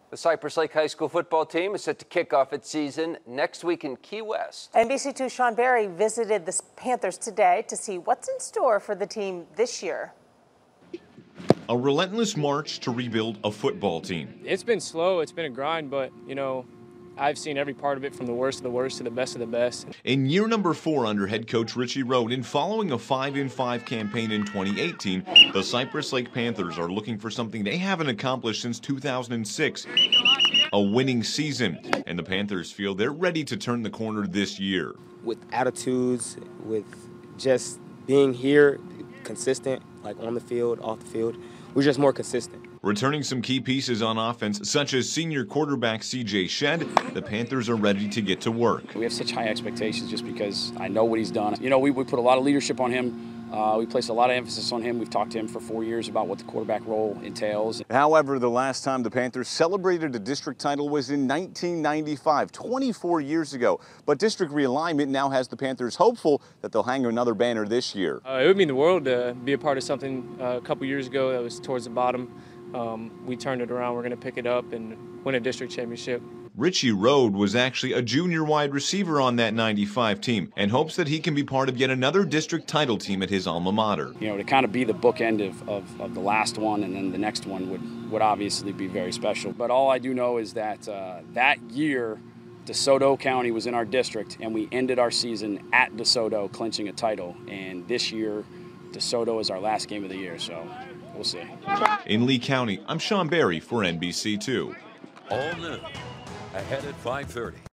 The Cypress Lake High School football team is set to kick off its season next week in Key West. NBC2's Sean Berry visited the Panthers today to see what's in store for the team this year. A relentless march to rebuild a football team. It's been slow, it's been a grind, but, I've seen every part of it from the worst of the worst to the best of the best. In year number 4 under head coach Richie Rode, and following a 5-5 campaign in 2018, the Cypress Lake Panthers are looking for something they haven't accomplished since 2006, a winning season. And the Panthers feel they're ready to turn the corner this year. With attitudes, with just being here, consistent, like on the field, off the field, we're just more consistent. Returning some key pieces on offense, such as senior quarterback C.J. Shedd, the Panthers are ready to get to work. We have such high expectations just because I know what he's done. We put a lot of leadership on him. We placed a lot of emphasis on him. We've talked to him for 4 years about what the quarterback role entails. However, the last time the Panthers celebrated a district title was in 1995, 24 years ago. But district realignment now has the Panthers hopeful that they'll hang another banner this year. It would mean the world to be a part of something a couple years ago that was towards the bottom. We turned it around. We're going to pick it up and win a district championship. Richie Rode was actually a junior wide receiver on that 95 team and hopes that he can be part of yet another district title team at his alma mater. To kind of be the bookend of the last one, and then the next one would obviously be very special. But all I do know is that that year, DeSoto County was in our district, and we ended our season at DeSoto clinching a title. And this year, DeSoto is our last game of the year, so we'll see. In Lee County, I'm Sean Berry for NBC2. All noon, ahead at 5:30.